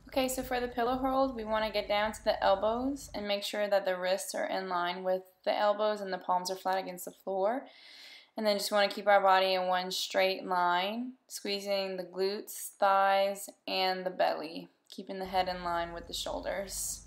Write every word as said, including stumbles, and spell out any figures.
Okay, so for the pillow hold, we want to get down to the elbows and make sure that the wrists are in line with the elbows and the palms are flat against the floor. And then just want to keep our body in one straight line, squeezing the glutes, thighs, and the belly, keeping the head in line with the shoulders.